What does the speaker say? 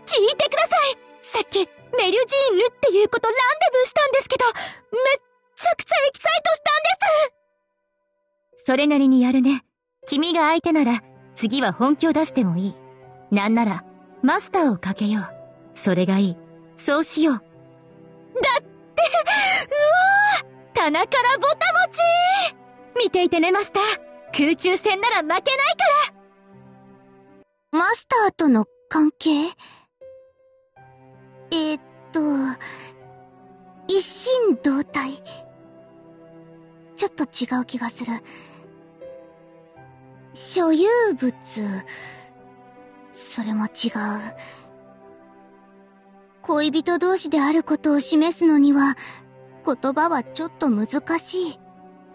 いてください。さっき、メリュジーヌっていう子とランデブーしたんですけど、めっちゃくちゃエキサイトしたんです。それなりにやるね。君が相手なら、次は本気を出してもいい。なんなら、マスターをかけよう。それがいい。そうしよう。だって、うわぁ、棚からぼたもち。見ていてね、マスター。空中戦なら負けないから。 マスターとの関係？一心同体。ちょっと違う気がする。所有物。それも違う。恋人同士であることを示すのには、言葉はちょっと難しい。